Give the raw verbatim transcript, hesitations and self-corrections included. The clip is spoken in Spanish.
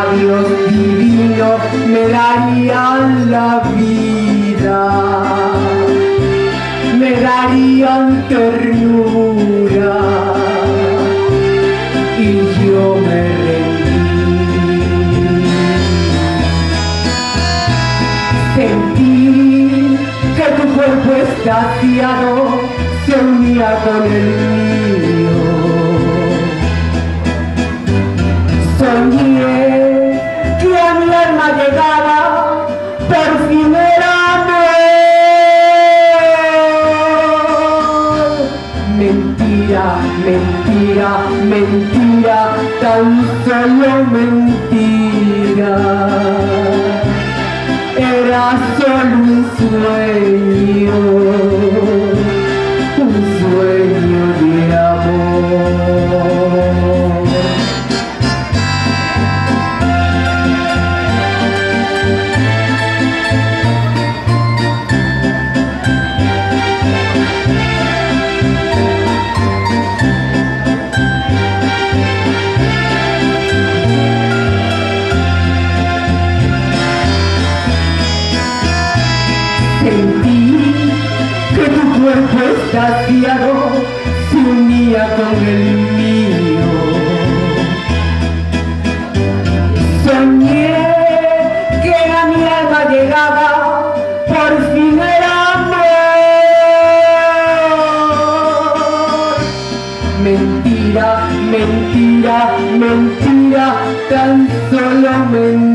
labios divinos me darían la vida, me darían ternura y yo me rendí. Sentí que tu cuerpo extasiado se unía con el mío. Soñé que a mi alma llegaba por fin el amor. Mentira, mentira, mentira, tan solo mentira. Era solo un sueño, un sueño de amor. Sentí que tu cuerpo extasiado se unía con el mío. Soñé que a mi alma llegaba por fin el amor. Mentira, mentira, mentira, tan solo mentira.